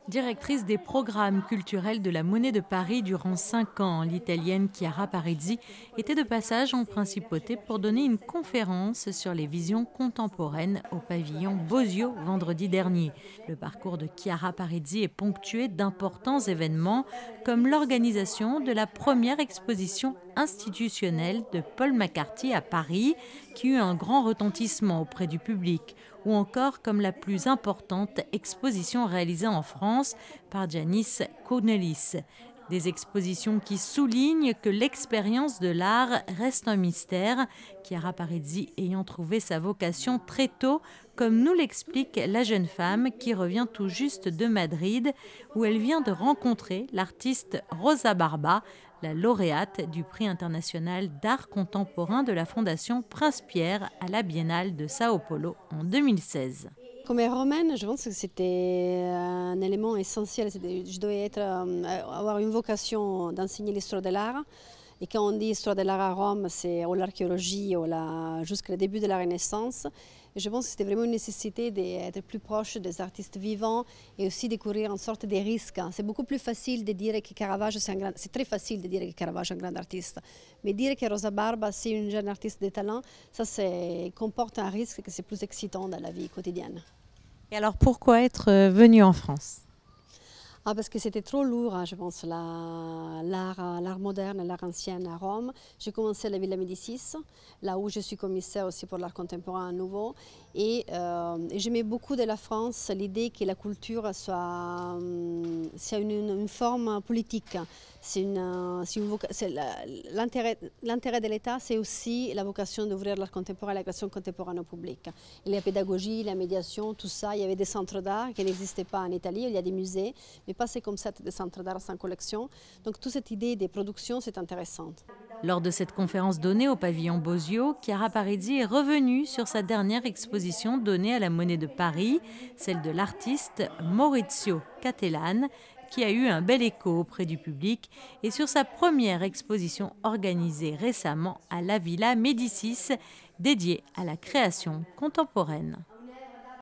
Directrice des programmes culturels de la Monnaie de Paris durant 5 ans, l'Italienne Chiara Parisi était de passage en Principauté pour donner une conférence sur les visions contemporaines au pavillon Bosio vendredi dernier. Le parcours de Chiara Parisi est ponctué d'importants événements comme l'organisation de la première exposition institutionnelle de Paul McCarthy à Paris, qui eut un grand retentissement auprès du public, ou encore comme la plus importante exposition réalisée en France par Giannis Cornelis. Des expositions qui soulignent que l'expérience de l'art reste un mystère, Chiara Parisi ayant trouvé sa vocation très tôt, comme nous l'explique la jeune femme qui revient tout juste de Madrid, où elle vient de rencontrer l'artiste Rosa Barba, la lauréate du prix international d'art contemporain de la Fondation Prince-Pierre à la Biennale de Sao Paulo en 2016. Comme romaine, je pense que c'était un élément essentiel. Je devais avoir une vocation d'enseigner l'histoire de l'art. Et quand on dit histoire de l'art à Rome, c'est l'archéologie jusqu'au début de la Renaissance. Et je pense que c'était vraiment une nécessité d'être plus proche des artistes vivants et aussi de courir en sorte des risques. C'est beaucoup plus facile de dire que Caravaggio, c'est très facile de dire que Caravaggio est un grand artiste. Mais dire que Rosa Barba, c'est une jeune artiste de talent, ça comporte un risque que c'est plus excitant dans la vie quotidienne. Et alors pourquoi être venue en France ? Parce que c'était trop lourd, je pense, l'art moderne, l'art ancien à Rome. J'ai commencé à la Villa Médicis, là où je suis commissaire aussi pour l'art contemporain à nouveau. Et j'aimais beaucoup de la France l'idée que la culture soit une forme politique. L'intérêt de l'État, c'est aussi la vocation d'ouvrir l'art contemporain, la création contemporaine au public. Et la pédagogie, la médiation, tout ça, il y avait des centres d'art qui n'existaient pas en Italie, il y a des musées, mais pas c'est comme ça des centres d'art sans collection. Donc toute cette idée des productions, c'est intéressante. Lors de cette conférence donnée au pavillon Bosio, Chiara Parisi est revenue sur sa dernière exposition donnée à la Monnaie de Paris, celle de l'artiste Maurizio Cattelan, qui a eu un bel écho auprès du public, et sur sa première exposition organisée récemment à la Villa Médicis, dédiée à la création contemporaine.